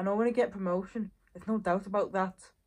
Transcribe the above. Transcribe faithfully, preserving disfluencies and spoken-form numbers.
I know I'm going to get promotion. There's no doubt about that.